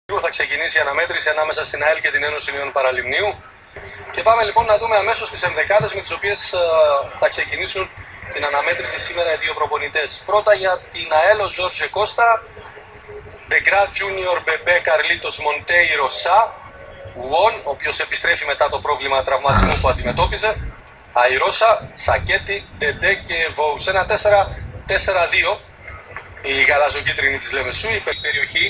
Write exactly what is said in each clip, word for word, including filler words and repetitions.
Θα ξεκινήσει η αναμέτρηση ανάμεσα στην ΑΕΛ και την Ένωση Νέων Παραλιμνίου. Και πάμε λοιπόν να δούμε αμέσως τις ενδεκάδες με τις οποίες uh, θα ξεκινήσουν την αναμέτρηση σήμερα οι δύο προπονητές. Πρώτα για την ΑΕΛ ο Ζόρζε Κώστα, Ντεγκρά Τζούνιορ, Μπεμπέ, Καρλίτος, Μοντέιρο, Σα, Ουόν, ο οποίος επιστρέφει μετά το πρόβλημα τραυματισμού που αντιμετώπιζε, Αϊρώσα, Σακέτη, Ντεντέ και Βόου. Σε ένα τέσσερα τέσσερα δύο η γαλαζοκίτρινη της Λεμεσού, η περιοχή.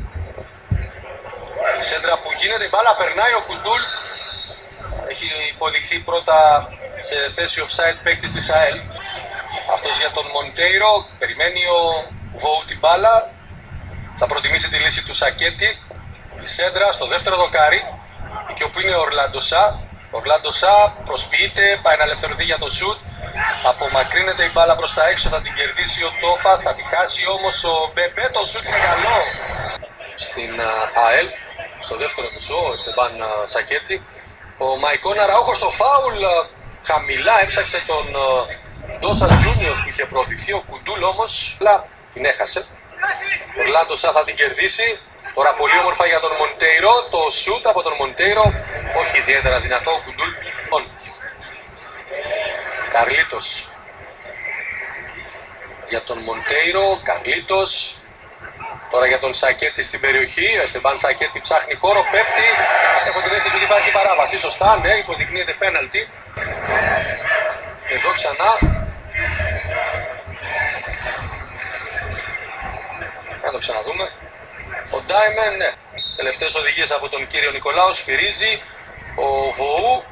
Η σέντρα που γίνεται, η μπάλα περνάει, ο Κουντούλ έχει υποδειχθεί πρώτα σε θέση offside παίκτης της ΑΕΛ. Αυτός για τον Μοντέιρο, περιμένει ο Βόου την μπάλα, θα προτιμήσει τη λύση του Σακέτη. Η σέντρα στο δεύτερο δοκάρι, εκεί όπου είναι ο Ορλάντο Σα. Ο Ορλάντο Σα προσποιείται, πάει να ελευθερωθεί για το σουτ, απομακρύνεται η μπάλα προς τα έξω, θα την κερδίσει ο Τόφας, θα τη χάσει όμως ο Μπεμπέ, το σουτ είναι καλό στην ΑΕΛ. Στο δεύτερο μισό, ο Εστεμπάν Σακέτη. Ο Μαϊκόν Αραούχο στο φάουλ, χαμηλά έψαξε τον Ντόσα Τζούνιορ που είχε προωθηθεί, ο Κουντούλ όμως, αλλά την έχασε. Ο Ορλάντο Σα θα την κερδίσει. Τώρα πολύ όμορφα για τον Μοντέιρο, το σουτ από τον Μοντέιρο, όχι ιδιαίτερα δυνατό ο Κουντούλ. Καρλίτος για τον Μοντέιρο, Καρλίτος. Τώρα για τον Σακέτη στην περιοχή, ο Εστεμπάν Σακέτη ψάχνει χώρο, πέφτει. Έχω την αίσθηση ότι υπάρχει παράβαση, σωστά, ναι, υποδεικνύεται πέναλτι. Εδώ ξανά. Να το ξαναδούμε. Ο Ντάιμεν, ναι, τελευταίες οδηγίες από τον κύριο Νικολάου, σφυρίζει. Ο Βοού.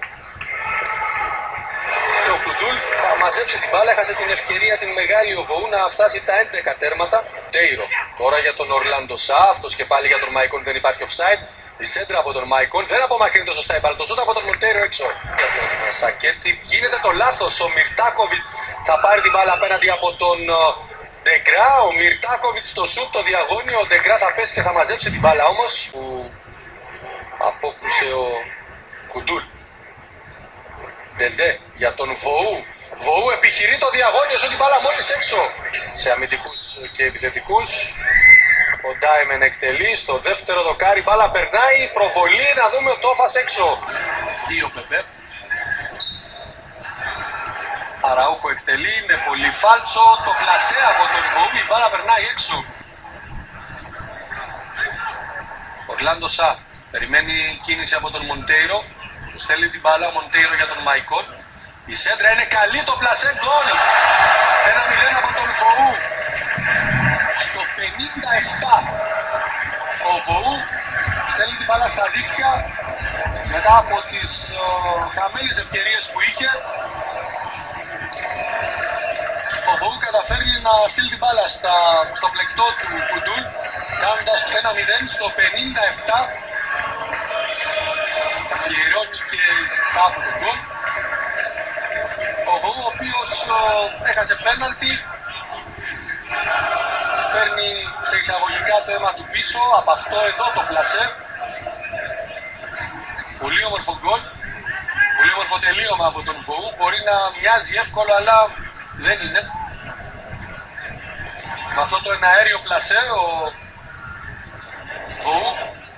Και ο Κουντούλ θα μαζέψει την μπάλα, έχασε την ευκαιρία την μεγάλη ο Βοού να φτάσει τα έντεκα τέρματα. Τέιρο. Τώρα για τον Ορλάντο Σα, αυτός και πάλι για τον Μαϊκόν, δεν υπάρχει offside. Η σέντρα από τον Μαϊκόν δεν απομακρύνεται σωστά η μπάλα. Το σούτ από τον Μοντέιρο έξω. Για τον Σακέτη γίνεται το λάθος. Ο Μιρτάκοβιτς θα πάρει την μπάλα απέναντι από τον Ντεγκρά. Ο Μιρτάκοβιτς στο σούτ, το διαγώνιο. Ο Ντεγκρά θα πέσει και θα μαζέψει την μπάλα όμως. Που απόκρουσε ο Κουντούλ. Ντεντέ για τον Βοού. Βοού επιχειρεί το διαγώνιο, ζω την μπάλα μόλις έξω. Σε αμυντικούς και επιθετικούς. Ο Ντάιμεν εκτελεί στο δεύτερο δοκάρι, μπάλα περνάει, προβολή, να δούμε ο Τόφας έξω. Ή ο Μπεμπέ. Αραούχο εκτελεί με πολύ φάλτσο, το κλασέ από τον Βοού, η μπάλα περνάει έξω. Ορλάντο Σα περιμένει κίνηση από τον Μοντέιρο. Στέλνει την μπάλα ο Μοντέιρο για τον Μαϊκόν. Η σέντρα είναι καλή, το πλασέ γκολ. ένα μηδέν από τον Βοού. Στο πενήντα επτά ο Βοού στέλνει την μπάλα στα δίχτυα μετά από τις uh, χαμένες ευκαιρίες που είχε. Ο Βοού καταφέρνει να στείλει την μπάλα στα, στο πλεκτό του Κουντούλ, κάνοντας το ένα μηδέν στο πενήντα επτά. Αφιερώνει και κάπου τον γκολ. Ο Βοού, ο οποίος uh, έχασε πέναλτι, παίρνει σε εισαγωγικά το αίμα του πίσω από αυτό εδώ το πλασέ. Πολύ όμορφο γκολ, πολύ όμορφο τελείωμα από τον Βοού. Μπορεί να μοιάζει εύκολο αλλά δεν είναι. Με αυτό το εναέριο πλασέ ο Βοού.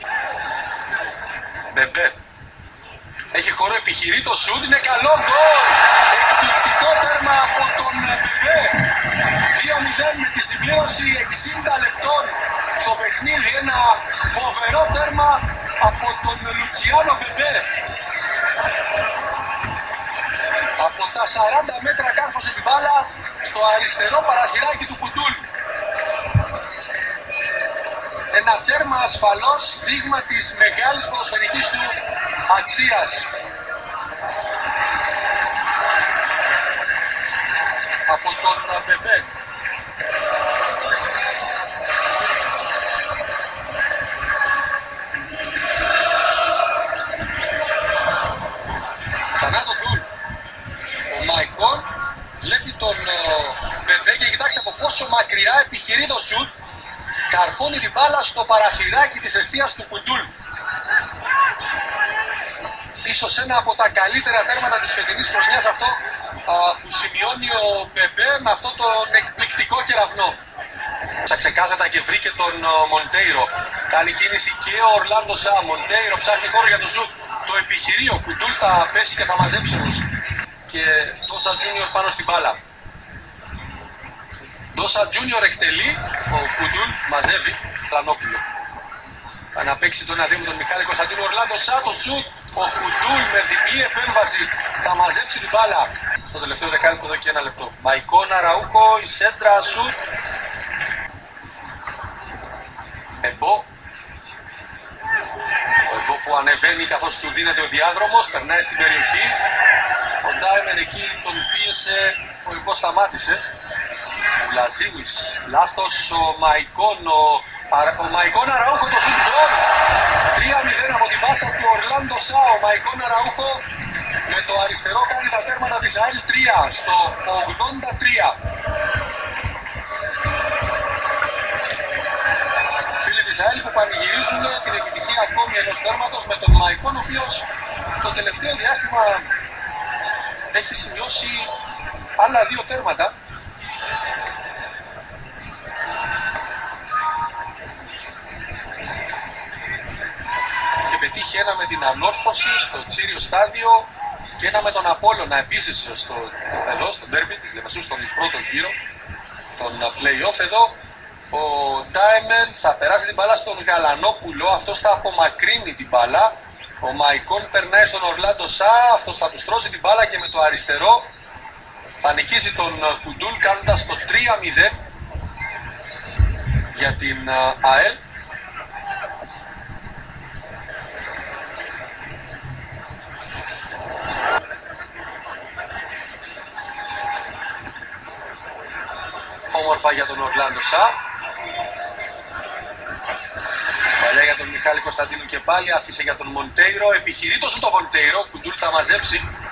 Μπεμπέ έχει χώρο, επιχειρεί το σούτ, είναι καλό γκολ. Εκπληκτικό τέρμα από τον Μπεμπέ. δύο μηδέν με τη συμπλήρωση εξήντα λεπτών στο παιχνίδι. Ένα φοβερό τέρμα από τον Λουτσιάνο Μπεμπέ. Από τα σαράντα μέτρα κάρφωσε την μπάλα στο αριστερό παραθυράκι του Κουντούλ. Ένα τέρμα ασφαλώς, δείγμα της μεγάλης ποδοσφαιρικής του αξίας. Από τον Μπεμπέ. Ξανά τον γκολ. Ο Μαϊκόν βλέπει τον Μπεμπέ και κοιτάξτε από πόσο μακριά επιχειρεί το σουτ. Καρφώνει την μπάλα στο παραθυράκι της εστίας του Κουντούλ. Ίσως ένα από τα καλύτερα τέρματα της φετινής χρονιάς αυτό α, που σημειώνει ο Μπεμπέ με αυτό τον εκπληκτικό κεραυνό. Ξακεκάθετα και βρήκε τον Μοντέιρο. Κάνει κίνηση και ο Ορλάντο Σα. Μοντέιρο ψάχνει χώρο για το σουτ. Το επιχειρεί. Ο Κουντούλ θα πέσει και θα μαζέψει όμως. Και Ντόσα Τζούνιορ πάνω στην μπάλα. Ντόσα Τζούνιορ εκτελεί. Ο Κουντούλ μαζεύει. Πλανόπουλο. Θα να παίξει το ένα δύο με τον Μιχάλη Κωνσταντίνου. Ορλάντο Σα το σουτ. Ο Κουντούλ με διπλή επέμβαση θα μαζέψει την μπάλα. Στο τελευταίο δεκάλεπτο εδώ και ένα λεπτό. Μαϊκόνα Ραούχο, η σέντρα σουτ. Εμπό. Ο Εμπό που ανεβαίνει καθώς του δίνεται ο διάδρομος, περνάει στην περιοχή. Ο Ντάιμεν εκεί τον πίεσε, ο Εμπό σταμάτησε. Ο Λαζίουις, λάθος ο Μαϊκόν, ο, ο Μαϊκόν Αραούχο το σουτ γκολ. τρία μηδέν από την πάσα του Ορλάντο Σα. Ο Μαϊκόν Αραούχο με το αριστερό κάνει τα τέρματα της ΑΕΛ τρία στο ογδόντα τρία. Της ΑΕΛ που πανηγυρίζουν την επιτυχία ακόμη ενός τέρματος με τον Μαϊκόν, ο οποίος το τελευταίο διάστημα έχει σημειώσει άλλα δύο τέρματα. Και πετύχει ένα με την Ανόρθωση στο Τσίριο στάδιο και ένα με τον Απόλλωνα επίσης στο, εδώ στο ντέρμπι της Λεμεσού, στον πρώτο γύρο, τον play-off εδώ. Ο Ντάιμεν θα περάσει την μπάλα στον Γαλανόπουλο, αυτός θα απομακρύνει την μπάλα. Ο Μαϊκόν περνάει στον Ορλάντο Σα, αυτός θα του στρώσει την μπάλα και με το αριστερό θα νικήσει τον Κουντούλ κάνοντας το τρία μηδέν για την ΑΕΛ. Όμορφα για τον Ορλάντο Σα. Παλιά για τον Μιχάλη Κωνσταντίνου και πάλι, άφησε για τον Μοντέιρο, επιχειρεί το σου το Μοντέιρο, Κουντούλ θα μαζέψει.